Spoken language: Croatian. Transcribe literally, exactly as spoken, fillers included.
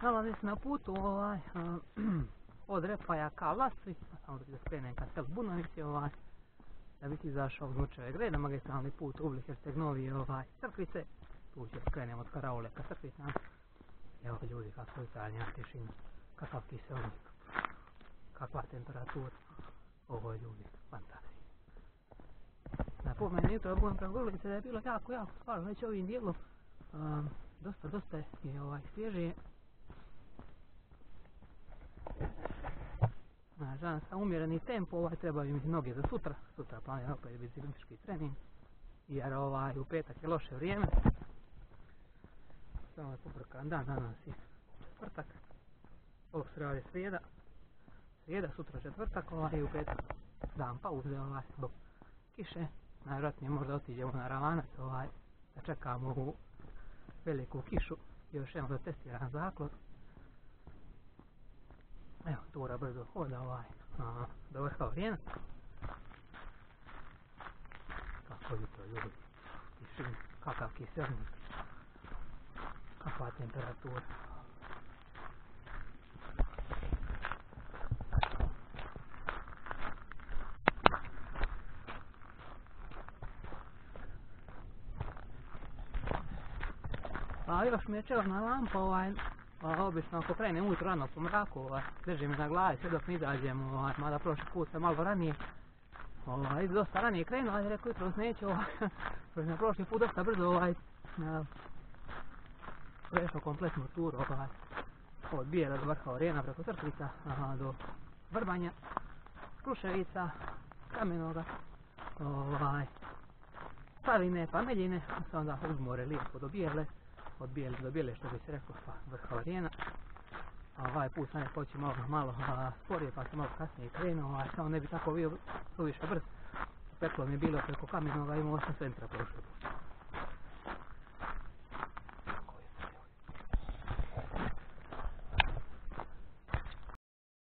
Nalazi se na putu ovaj, od Repaja ka Lasvi, samo da skrenem ka selu Bunovici, ovaj, da bih izašao od Mučeve grede, magistralni put u Herceg-Novi ovaj, Crkvice, tu će skrenem od Karaule ka Crkvicama. Evo ljudi kako je utranja tišina, kakav kiselnik, kakva temperatura, ovo je ljudi, fantazija. Napomenem jutro budem preko Grlice da je bilo jako, jako stvarno već ovim dijelom, um, dosta, dosta je ovaj, svježije. Želim sam umjereni tempo, ovaj, trebaju mi noge za sutra, sutra planiram opet biciklistički trening, jer ovaj, u petak je loše vrijeme. Samo je pobrkan dan, danas je četvrtak, ovo sreda je srijeda, srijeda, sutra četvrtak, ovaj, i u petak dan pauze, ovaj, zbog kiše. Najvjerojatnije možda otiđemo na Ravanac, ovaj, da čekamo u veliku kišu i još jednom da testiram zaklon. Evo, tura brzo hoda ovaj, a, do vrha Vrijena. Kako jutro ljudi, tišina, kakav kiselnik, kakva temperatura. A još mi je čelna lampa, ovaj, obično ako krenem ujutro rano po mraku, ovaj, drži me na glavi sve dok ne izađem, ovaj, mada prošli put sam malo ranije, ovaj, dosta ranije krenuo, ali rekao jutro neću, ovaj, na prošli put dosta brzo, ovaj, prešao kompletnu turu, ovaj, od Bijela do vrha Orijena preko Crkvica, aha, do Vrbanja, Kruševica, Kamenoga, ovaj, Savine, pa Meljine, pa onda uz more lijepo do Bijele, od Bijele do Bijele, što bi se rekao, pa vrha Orijena. Ovaj put sam je počeo malo, malo a, sporije, pa sam malo kasnije krenuo, a samo ne bi tako bio suviše brz. Peklo mi je bilo preko Kamenoga, imao sam centra prošlo.